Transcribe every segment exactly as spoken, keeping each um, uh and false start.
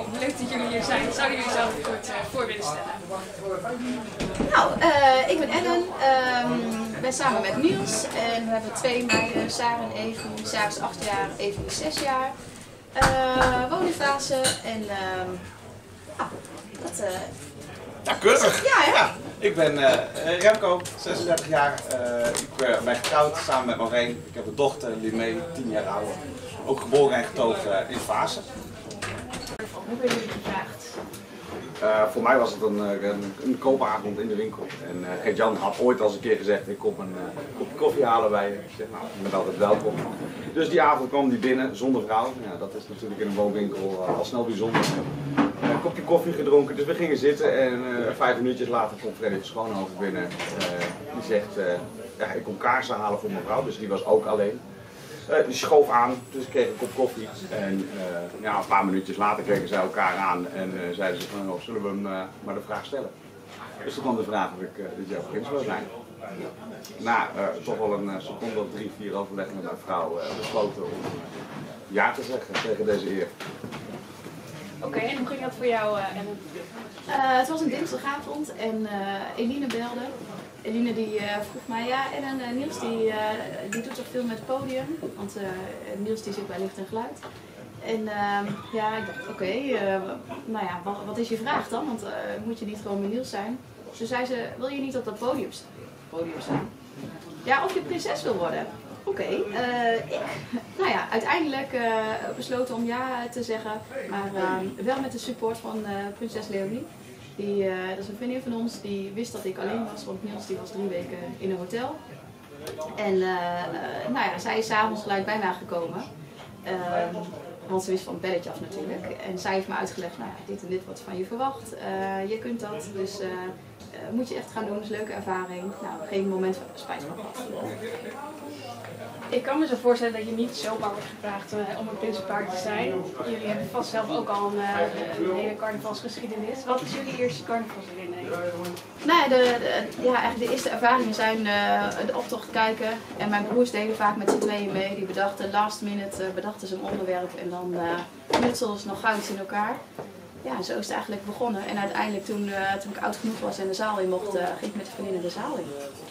leuk dat jullie hier zijn. Zouden jullie zelf een kort uh, voor willen stellen? Nou, uh, ik ben Ellen. Ik um, ben samen met Niels en we hebben twee meiden, Sarah en Evie. Sarah is acht jaar, Evie is zes jaar. Uh, woningfase en uh, ja, dat... Uh, Ja, keurig. Ja, hè? Ja, ik ben uh, Remco, zesendertig jaar. Uh, ik uh, ben getrouwd samen met Maureen. Ik heb een dochter, Limee, tien jaar oud. Ook geboren en getogen in Vaassen. Hoe werden jullie gevraagd? Uh, voor mij was het een, een, een koopavond in de winkel. En uh, Gert-Jan had ooit al eens een keer gezegd, ik kom een uh, kopje koffie halen bij je. Ik zeg, nou, je bent altijd welkom. Dus die avond kwam die binnen, zonder vrouw. Ja, dat is natuurlijk in een woonwinkel uh, al snel bijzonder. Een kopje koffie gedronken, dus we gingen zitten en uh, vijf minuutjes later komt Freddy Schoonhoven binnen. Uh, die zegt, uh, ja, ik kom kaarsen halen voor mijn vrouw, dus die was ook alleen. Uh, die schoof aan, dus ik kreeg een kop koffie. En uh, ja, een paar minuutjes later kregen zij elkaar aan en uh, zeiden ze van, oh, zullen we hem uh, maar de vraag stellen. Dus toen kwam de vraag of ik uh, dit jaar prins wil zijn. Na uh, toch wel een uh, seconde of drie, vier overleg met mijn vrouw uh, besloten om uh, ja te zeggen tegen deze eer. Oké, okay, en hoe ging dat voor jou, uh, Ellen? Uh, het was een dinsdagavond en uh, Eline belde. Eline die uh, vroeg mij, ja, en uh, Niels die, uh, die doet toch veel met het podium, want uh, Niels die zit bij licht en geluid. En uh, ja, ik dacht, oké, okay, uh, nou ja, wat, wat is je vraag dan? Want uh, moet je niet gewoon met Niels zijn? Dus zei ze, wil je niet op dat podium, podium staan? Ja, of je prinses wil worden. Oké, okay, uh, ik, nou ja, uiteindelijk uh, besloten om ja te zeggen, maar uh, wel met de support van uh, prinses Leonie. Die, uh, dat is een vriendin van ons, die wist dat ik alleen was, want Niels die was drie weken in een hotel. En uh, uh, nou ja, zij is s'avonds gelijk bij mij gekomen, uh, want ze wist van het belletje af natuurlijk. En zij heeft me uitgelegd, nou ja, dit en dit wordt van je verwacht, uh, je kunt dat, dus uh, uh, moet je echt gaan doen, dat is een leuke ervaring. Nou, geen moment van spijt van gehad. Ik kan me zo voorstellen dat je niet zomaar wordt gevraagd uh, om een prinsenpaar te zijn. Jullie hebben vast zelf ook al een, uh, een hele carnavalsgeschiedenis. Wat is jullie eerste carnavalsherinnering? Nou ja, de, de, ja, eigenlijk de eerste ervaringen zijn uh, de optocht kijken. En mijn broers deden vaak met z'n tweeën mee. Die bedachten last minute, uh, bedachten ze een onderwerp en dan uh, knutselden ze nog goud in elkaar. Ja, zo is het eigenlijk begonnen. En uiteindelijk toen, uh, toen ik oud genoeg was en de zaal in mocht, uh, ging ik met de vriendinnen de zaal in.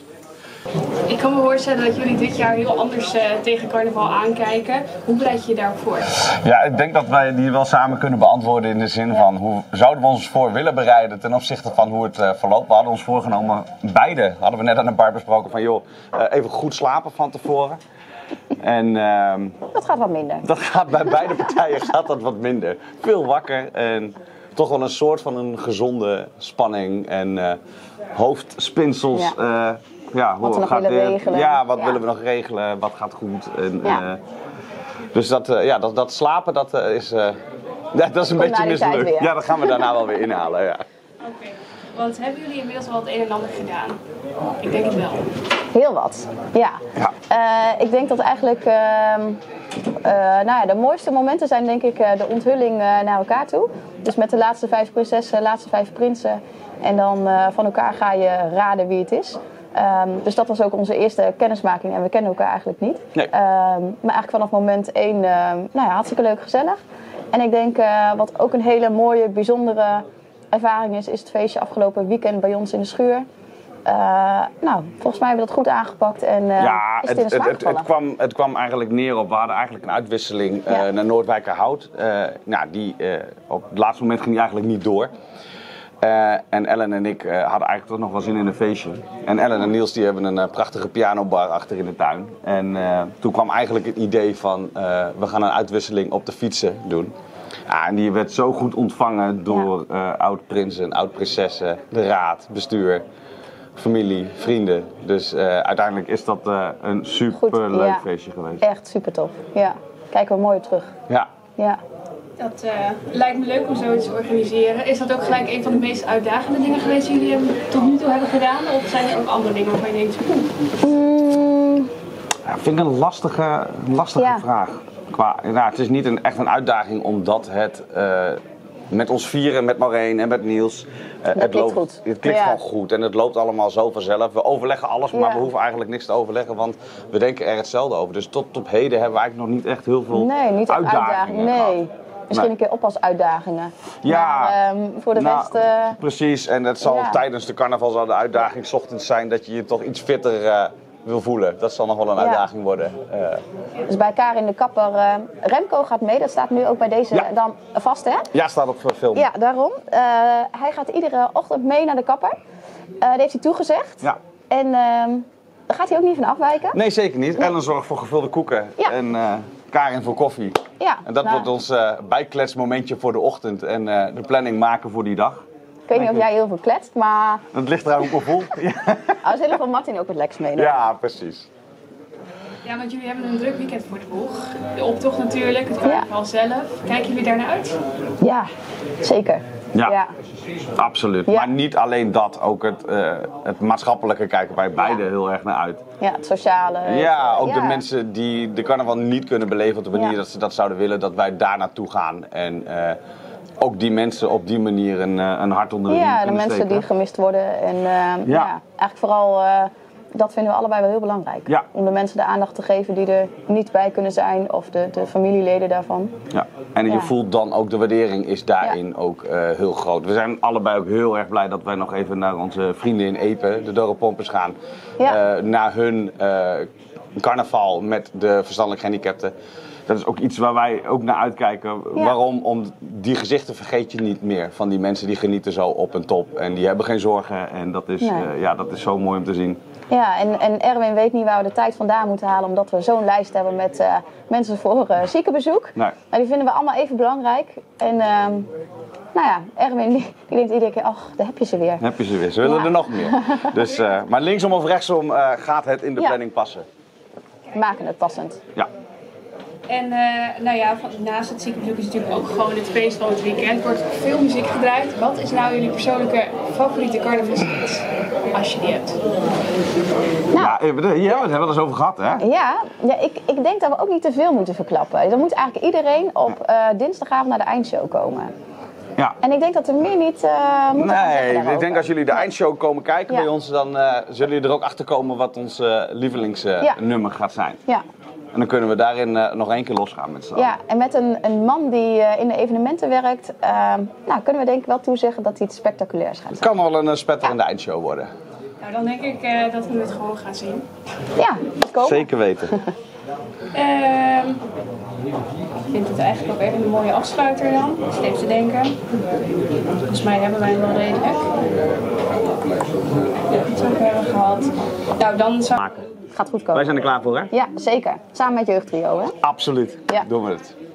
Ik kan me voorstellen dat jullie dit jaar heel anders uh, tegen carnaval aankijken. Hoe bereid je je daarop voor? Ja, ik denk dat wij die wel samen kunnen beantwoorden in de zin van hoe zouden we ons voor willen bereiden ten opzichte van hoe het uh, verloopt. We hadden ons voorgenomen, beide hadden we net aan de bar besproken van joh, uh, even goed slapen van tevoren. En, uh, dat gaat wat minder. Dat gaat bij beide partijen gaat dat wat minder. Veel wakker en toch wel een soort van een gezonde spanning en uh, hoofdspinsels. Ja. Uh, Ja, wat we nog gaat willen dit? regelen. Ja, wat ja. willen willen we nog regelen? Wat gaat goed? En, ja. uh, dus dat, uh, ja, dat, dat slapen, dat uh, is, uh, ja, dat is een beetje mislukt. Ja, dat gaan we daarna wel weer inhalen. Ja. Oké, okay. Want hebben jullie inmiddels al het een en ander gedaan? Ik denk het wel. Heel wat, ja. ja. Uh, ik denk dat eigenlijk uh, uh, nou ja, de mooiste momenten zijn denk ik uh, de onthulling uh, naar elkaar toe. Dus met de laatste vijf prinsessen, de laatste vijf prinsen. En dan uh, van elkaar ga je raden wie het is. Um, dus dat was ook onze eerste kennismaking en we kennen elkaar eigenlijk niet. Nee. Um, maar eigenlijk vanaf moment één, uh, nou ja, hartstikke leuk, gezellig. En ik denk uh, wat ook een hele mooie, bijzondere ervaring is, is het feestje afgelopen weekend bij ons in de schuur. Uh, nou, volgens mij hebben we dat goed aangepakt en uh, ja, is het in de het, smaak het, het, het, kwam, het kwam eigenlijk neer op, we hadden eigenlijk een uitwisseling uh, ja. naar Noordwijkerhout. Uh, nou, die, uh, op het laatste moment ging die eigenlijk niet door. Uh, en Ellen en ik uh, hadden eigenlijk toch nog wel zin in een feestje. En Ellen en Niels die hebben een uh, prachtige pianobar achter in de tuin. En uh, toen kwam eigenlijk het idee van, uh, we gaan een uitwisseling op de fietsen doen. Ja, en die werd zo goed ontvangen door ja. uh, oud-prinsen, oud-prinsessen, de raad, bestuur, familie, vrienden. Dus uh, uiteindelijk is dat uh, een super leuk ja. feestje geweest. Echt super tof, ja. Kijken we mooi op terug. Ja. ja. Dat uh, lijkt me leuk om zoiets te organiseren. Is dat ook gelijk een van de meest uitdagende dingen geweest die jullie tot nu toe hebben gedaan? Of zijn er ook andere dingen waarvan je denkt, mm. ja, vind ik een lastige, lastige ja. vraag. Qua, nou, het is niet een, echt een uitdaging omdat het uh, met ons vieren, met Maureen en met Niels, uh, het, loopt, goed. het klikt ja. gewoon goed en het loopt allemaal zo vanzelf. We overleggen alles, maar ja. we hoeven eigenlijk niks te overleggen, want we denken er hetzelfde over. Dus tot op heden hebben we eigenlijk nog niet echt heel veel nee, niet uitdagingen uitdaging. Nee. gehad. misschien Nee. een keer op als uitdagingen. Ja, Maar, um, voor de nou, rest... Uh, precies, en het zal ja. tijdens de carnaval zal de uitdaging 's ochtends zijn dat je je toch iets fitter uh, wil voelen. Dat zal nog wel een Ja. uitdaging worden. Uh, Dus bij Karin de Kapper, uh, Remco gaat mee, dat staat nu ook bij deze Ja. dan vast, hè? ja, staat op film. Ja, daarom. Uh, hij gaat iedere ochtend mee naar de kapper. Uh, dat heeft hij toegezegd. Ja. En uh, daar gaat hij ook niet van afwijken. Nee, zeker niet. Ellen zorgt voor gevulde koeken Ja. en uh, Karin voor koffie. Ja, En dat nou, wordt ons uh, bijkletsmomentje voor de ochtend en uh, de planning maken voor die dag. Ik weet niet of jij heel veel kletst, maar Dat ligt er ook op vol. Ja. als heel veel Martin ook wat leks meenemen. ja, precies. Ja, want jullie hebben een druk weekend voor de boeg. De optocht natuurlijk, het carnaval zelf. Kijken jullie daar naar uit? Ja, zeker. Ja. Ja. Absoluut. Ja. Maar niet alleen dat, ook het, uh, het maatschappelijke kijken wij beide Ja. heel erg naar uit. Ja, het sociale. Ja, het, ook uh, de ja. mensen die de carnaval niet kunnen beleven op de manier Ja. dat ze dat zouden willen, dat wij daar naartoe gaan. En uh, ook die mensen op die manier een, uh, een hart onder de riem Ja, de kunnen mensen steken. die gemist worden. En uh, ja. ja, eigenlijk vooral, uh, dat vinden we allebei wel heel belangrijk. Ja. Om de mensen de aandacht te geven die er niet bij kunnen zijn, of de, de familieleden daarvan. Ja. En je Ja. voelt dan ook, de waardering is daarin ook uh, heel groot. We zijn allebei ook heel erg blij dat wij nog even naar onze vrienden in Epe, de Dorrepompers, gaan. Ja. Uh, naar hun uh, carnaval met de verstandelijk gehandicapten. Dat is ook iets waar wij ook naar uitkijken. Ja. Waarom? Om die gezichten vergeet je niet meer. Van die mensen die genieten zo op en top. En die hebben geen zorgen. En dat is, Nee. uh, ja, dat is zo mooi om te zien. Ja, en, en Erwin weet niet waar we de tijd vandaan moeten halen, omdat we zo'n lijst hebben met uh, mensen voor uh, ziekenbezoek. Nee. Maar die vinden we allemaal even belangrijk. En uh, nou ja, Erwin die, die denkt iedere keer, ach, daar heb je ze weer. Dan heb je ze weer. Ze willen Ja. er nog meer. Dus, uh, maar linksom of rechtsom uh, gaat het in de Ja. planning passen. We maken het passend. Ja. En uh, nou ja, van, naast het ziekenbezoek is natuurlijk ook gewoon het feest van het weekend. Wordt veel muziek gedraaid. Wat is nou jullie persoonlijke favoriete carnavalshit? Als je die hebt. Nou. Ja, hier hebben we het wel eens over gehad, hè? Ja, ja ik, ik denk dat we ook niet te veel moeten verklappen. Dan moet eigenlijk iedereen op uh, dinsdagavond naar de eindshow komen. Ja. En ik denk dat we meer niet uh, moeten gaan zeggen Nee, ik daarover. denk als jullie de eindshow komen kijken Ja. bij ons, dan uh, zullen jullie er ook achter komen wat ons uh, lievelingsnummer Ja. gaat zijn. Ja. En dan kunnen we daarin uh, nog één keer losgaan met z'n allen. Ja, en met een, een man die uh, in de evenementen werkt, uh, nou, kunnen we denk ik wel toezeggen dat hij iets spectaculairs gaat Het zijn. kan wel een uh, spetterende eindshow worden. Nou, dan denk ik uh, dat we het gewoon gaan zien. Ja, het komen. Zeker weten. Uh, ik vind het eigenlijk ook even een mooie afsluiter dan. Ik zit even te denken. Volgens mij hebben wij hem wel redelijk. Iets ook hebben we gehad. Nou, dan zou... Gaat goed komen. Wij zijn er klaar voor, hè? Ja, zeker. Samen met Jeugdtrio, hè? Absoluut. Ja. Doen we het.